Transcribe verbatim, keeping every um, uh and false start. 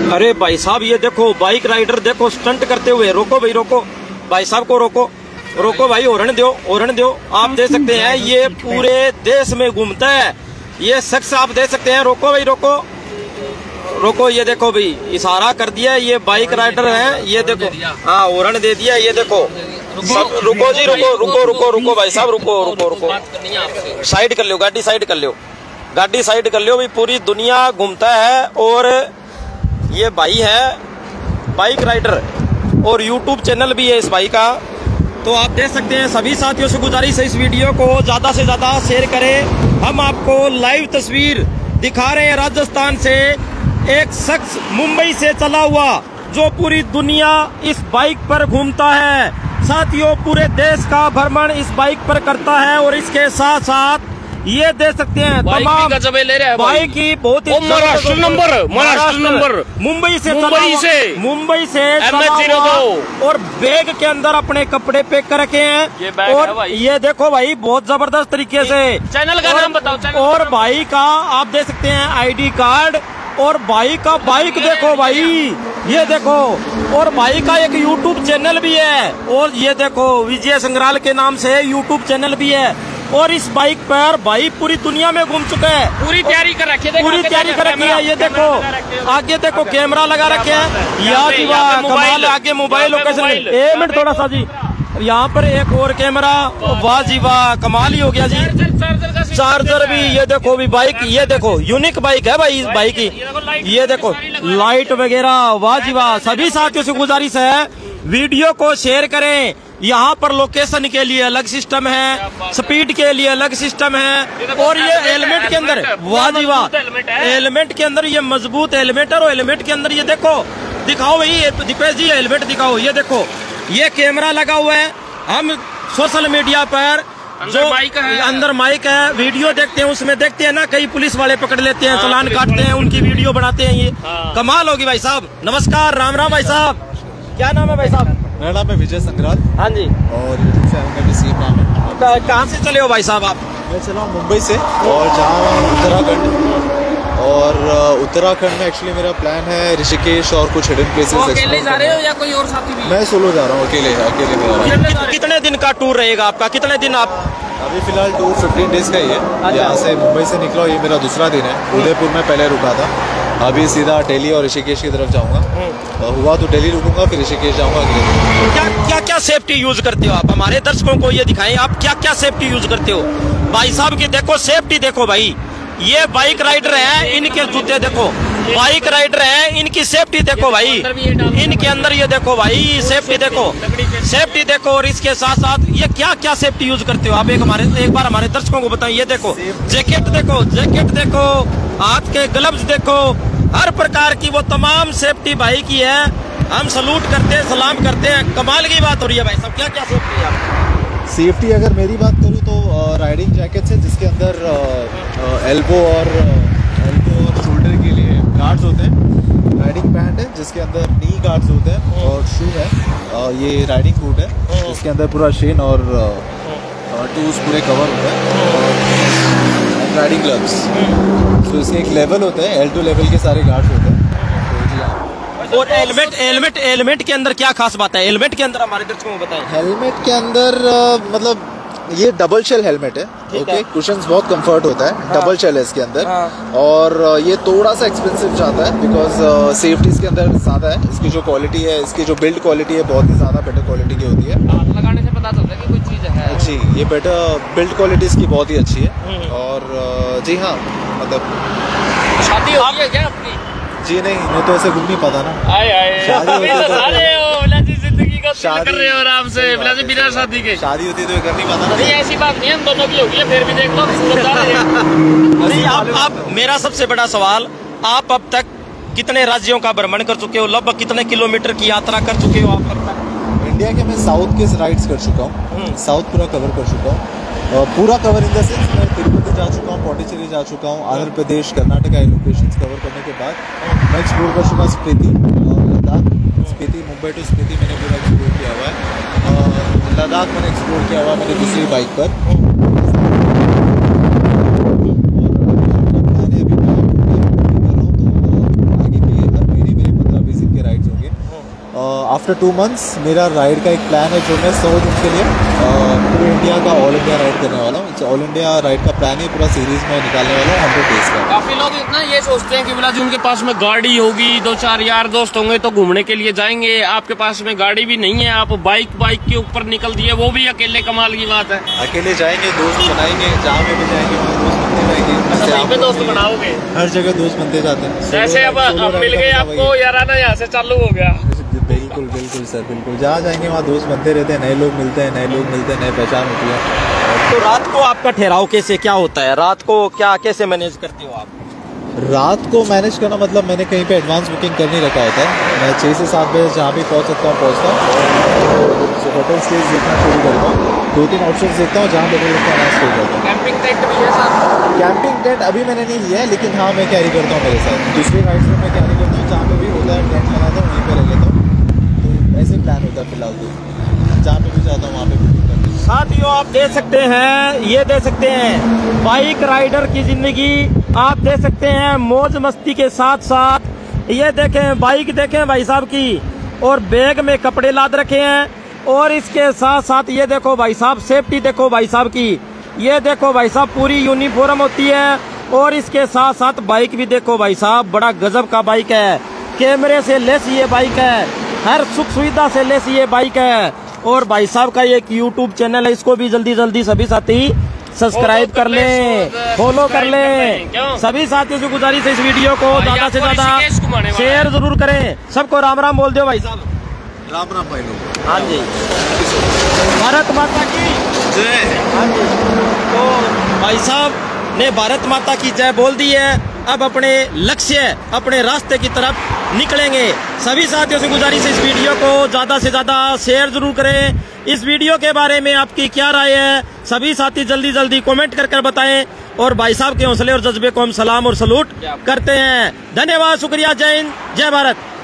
अरे भाई साहब ये देखो बाइक राइडर देखो स्टंट करते हुए। रोको भाई रोको, भाई साहब को रोको, रोको भाई, हॉर्न दो, हॉर्न दो। आप दे सकते हैं ये पूरे देश में घूमता है ये शख्स, आप दे सकते हैं। रोको भाई रोको, रोको, ये देखो भाई इशारा कर दिया, ये बाइक राइडर है, ये देखो, हाँ हॉर्न दे दिया, ये देखो सब। रुको जी रुको रुको रुको रुको भाई साहब, रुको रुको रुको, साइड कर लो गाड़ी, साइड कर लो गाड़ी, साइड कर लो भाई। पूरी दुनिया घूमता है और ये भाई है बाइक राइडर और यूट्यूब चैनल भी है इस भाई का। तो आप देख सकते हैं, सभी साथियों से गुजारिश है इस वीडियो को ज्यादा से ज्यादा शेयर करें। हम आपको लाइव तस्वीर दिखा रहे हैं राजस्थान से, एक शख्स मुंबई से चला हुआ जो पूरी दुनिया इस बाइक पर घूमता है। साथियों पूरे देश का भ्रमण इस बाइक पर करता है और इसके साथ साथ ये दे सकते हैं तमाम ले रहा है बाइक की बहुत ही महाराष्ट्र नंबर, महाराष्ट्र नंबर, मुंबई से मुंबई से मुंबई से और बैग के अंदर अपने कपड़े पैक कर रखे हैं। ये बैग और है भाई। ये देखो भाई बहुत जबरदस्त तरीके से चैनल का नाम बताओ। चैनल और भाई का आप देख सकते हैं आईडी कार्ड, और भाई का बाइक देखो भाई, ये देखो, और भाई का एक यूट्यूब चैनल भी है, और ये देखो विजय संग्राल के नाम से यूट्यूब चैनल भी है। और इस बाइक पर भाई पूरी दुनिया में घूम चुका है, पूरी तैयारी कर रखी है, पूरी तैयारी कर रखी है। ये देखो आगे देखो कैमरा लगा रखे हैं, यहाँ की वाह कमाल, आगे मोबाइल लोकेशन। एक मिनट थोड़ा सा जी, यहाँ पर एक और कैमरा, वाह जी वाह कमाल ही हो गया जी। चार्जर भी ये देखो भी बाइक, ये देखो यूनिक बाइक है भाई इस बाइक की, ये देखो लाइट वगैरह, वाह जी वाह। सभी साथियों से गुजारिश है वीडियो को शेयर करें। यहाँ पर लोकेशन के लिए अलग सिस्टम है, स्पीड के लिए अलग सिस्टम है, और ये हेलमेट के अंदर, वाह जी वाह, हेलमेट के अंदर ये मजबूत हेलमेट है। और हेलमेट के अंदर ये देखो, दिखाओ भाई दीपेश जी हेलमेट दिखाओ, ये देखो ये कैमरा लगा हुआ है। हम सोशल मीडिया पर जो माइक है, अंदर माइक है, वीडियो देखते हैं, उसमें देखते हैं ना कई पुलिस वाले पकड़ लेते हैं, चालान काटते हैं, उनकी वीडियो बनाते हैं। ये कमाल होगी भाई साहब। नमस्कार, राम राम भाई साहब, क्या नाम है भाई साहब? मेरा नाम है विजय संग्राल। हाँ जी। और यूट्यूब चैनल का भी सेम नाम है। कहाँ से चले हो भाई साहब आप? मैं चला हूँ मुंबई से, और जहाँ उत्तराखंड, और उत्तराखंड में एक्चुअली मेरा प्लान है ऋषिकेश और कुछ हिडन प्लेसेस। अकेले जा रहे हो या कोई और साथी भी? मैं सोलो जा रहा हूँ, अकेले अकेले में जा रहा हूँ। कितने दिन का टूर रहेगा आपका? कितने दिन आप? अभी फिलहाल टूर फिफ्टीन डेज का ही है। यहाँ से मुंबई से निकला, ये मेरा दूसरा दिन है। उदयपुर में पहले रुका था, अभी सीधा दिल्ली और ऋषिकेश की तरफ जाऊंगा। हुआ तो दिल्ली रुकूंगा, फिर ऋषिकेश जाऊंगा अगले दिन। क्या क्या क्या सेफ्टी यूज करते हो आप? हमारे दर्शकों को ये दिखाएं, आप क्या क्या सेफ्टी यूज करते हो? भाई साहब की देखो सेफ्टी देखो भाई, ये बाइक राइडर है, इनके जूते देखो, बाइक राइडर है, इनकी सेफ्टी देखो भाई, इनके अंदर ये देखो भाई सेफ्टी देखो, सेफ्टी देखो। और इसके साथ साथ ये क्या क्या सेफ्टी यूज करते हो आप? एक हमारे एक बार हमारे दर्शकों को बताएं। ये देखो जैकेट देखो, जैकेट देखो, हाथ के ग्लव्स देखो, हर प्रकार की वो तमाम सेफ्टी भाई की है। हम सलूट करते हैं, सलाम करते हैं। कमाल की बात हो रही है भाई साहब, क्या क्या सेफ्टी है आप? सेफ्टी अगर मेरी बात करूँ तो राइडिंग जैकेट्स है, जिसके अंदर एल्बो और एल्बो और शोल्डर के लिए गार्ड्स होते हैं। राइडिंग पैंट है जिसके अंदर नी गार्ड्स होते हैं, और शू है, ये राइडिंग बूट है जिसके अंदर पूरा शेन और टूल्स पूरे कवर होते हैं, और राइडिंग ग्लव्स। तो इसके एक लेवल होता है, एल टू लेवल के सारे गार्ड्स होते हैं। और हेलमेट हेलमेट हेलमेट के अंदर क्या खास बात है? हेलमेट के अंदर हमारे दर्शकों को बताएं। हेलमेट के अंदर आ, मतलब ये डबल शेल हेलमेट है, ओके, कुशन्स बहुत कंफर्ट होता है। हाँ। डबल शेल है इसके अंदर। हाँ। और ये थोड़ा सा एक्सपेंसिव जाता है, बिकॉज सेफ्टी इसके अंदर ज़्यादा है। इसकी जो क्वालिटी है, इसकी जो बिल्ड क्वालिटी है, बहुत ही ज़्यादा बेटर क्वालिटी की होती है। हाथ लगाने से पता चलता है कि कोई चीज़ है। जी, ये बेटर बिल्ड क्वालिटी इसकी बहुत ही अच्छी है। और जी हाँ, मतलब शादी हो गई है क्या आपकी? जी नहीं, मैं तो ऐसे घूम नहीं पाता ना। आए आए शादी होती तो अरे ओ लाजी जिंदगी का शादी कर रहे हो आराम से, लाजी बिना शादी के। शादी होती तो कर नहीं पाता ना। नहीं ऐसी बात नहीं है, हम दोनों की होगी है, फिर भी देख लो सूरत। अरे आप, आप मेरा सबसे बड़ा सवाल, आप अब तक कितने राज्यों का भ्रमण कर चुके हो? लगभग कितने किलोमीटर की यात्रा कर चुके हो आप अब तक? इंडिया के मैं साउथ के राइड्स कर चुका हूँ, साउथ पूरा कवर कर चुका हूँ। पूरा कवर इन द सेंस मैं तिरुपति जा चुका हूँ, पौंडीचेरी जा चुका हूँ, आंध्र प्रदेश, कर्नाटका, लोकेशंस कवर करने के बाद मैं एक्सप्लोर कर चुका स्पीति और लद्दाख। स्पीति, मुंबई टू स्पीति मैंने पूरा एक्सप्लोर किया हुआ है, और लद्दाख मैंने एक्सप्लोर किया हुआ है मेरी दूसरी बाइक पर। मैंने अभी कर रहा हूँ, तो आगे भी मेरी मेरी आफ्टर टू मंथ्स मेरा राइड का एक प्लान है जो मैं सौ दिन के लिए पूरे इंडिया का ऑल इंडिया राइड करने वाला हूँ। ऑल इंडिया राइड का प्लान ही पूरा सीरीज में निकालने वाला हूँ हंड्रेड डेज का। काफी लोग इतना ये सोचते हैं कि बोला जी उनके पास में गाड़ी होगी, दो चार यार दोस्त होंगे तो घूमने के लिए जाएंगे। आपके पास में गाड़ी भी नहीं है, आप बाइक बाइक के ऊपर निकल दिए, वो भी अकेले कमाल की बात है। अकेले जाएंगे, दोस्त बनाएंगे, जहाँ पे भी जाएंगे वहाँ दोस्त बनते रहेंगे। अच्छा, पे दोस्त बनाओगे? हर जगह दोस्त बनते जाते हैं। जैसे अब अब मिल गए आपको याराना, यहाँ से चालू हो गया। बिल्कुल बिल्कुल सर, बिल्कुल जहाँ जाएंगे वहाँ दोस्त बनते रहते हैं, नए लोग मिलते हैं, नए लोग मिलते हैं, नई पहचान होती है। तो रात को आपका ठहराव कैसे क्या होता है? रात को क्या कैसे मैनेज करते हो आप? रात को मैनेज करना मतलब मैंने कहीं पे एडवांस बुकिंग कर नहीं रखा होता है। मैं छः से सात बजे जहाँ भी पहुँच सकता हूँ पहुँचता हूँ। होटल स्टेज देखना शुरू करता हूँ, दो तीन ऑप्शन देखता हूँ जहाँ होटल लगता है वहाँ स्टे करता हूँ। कैंपिंग टेंट भी है साथ? कैंपिंग टेंट अभी मैंने नहीं लिया है, लेकिन हाँ मैं कैरी करता हूँ मेरे साथ। दूसरी राइड्स में मैं कैरी करता हूँ, जहाँ पे भी होता है टेंट लगाता हूँ वहीं पर रह लेता हूँ। तो ऐसे प्लान होता है फिलहाल, तो जहाँ पे भी जाता हूँ वहाँ पे बुकिंग करता हूँ। साथियों आप देख सकते हैं, ये देख सकते हैं बाइक राइडर की जिंदगी आप देख सकते हैं मौज मस्ती के साथ साथ। ये देखें बाइक देखें भाई साहब की, और बैग में कपड़े लाद रखे हैं, और इसके साथ साथ ये देखो भाई साहब सेफ्टी देखो भाई साहब की, ये देखो भाई साहब पूरी यूनिफॉर्म होती है। और इसके साथ साथ बाइक भी देखो भाई साहब, बड़ा गजब का बाइक है, कैमरे से लेस ये बाइक है, हर सुख सुविधा से लेस ये बाइक है। और भाई साहब का एक यूट्यूब चैनल है, इसको भी जल्दी जल्दी सभी साथी सब्सक्राइब कर लें, फॉलो कर लें। सभी साथियों से गुजारिश है इस वीडियो को ज्यादा से ज्यादा शेयर जरूर करें। सबको राम राम बोल दो भाई साहब। राम राम भाई लोग। हाँ जी, भारत माता की जय। हाँ जी, तो भाई साहब ने भारत माता की जय बोल दी है। अब अपने लक्ष्य अपने रास्ते की तरफ निकलेंगे। सभी साथियों से गुजारिश है इस वीडियो को ज्यादा से ज्यादा शेयर जरूर करें। इस वीडियो के बारे में आपकी क्या राय है, सभी साथी जल्दी जल्दी कमेंट कर कर बताएं। और भाई साहब के हौसले और जज्बे को हम सलाम और सलूट करते हैं। धन्यवाद, शुक्रिया, जय हिंद, जय भारत।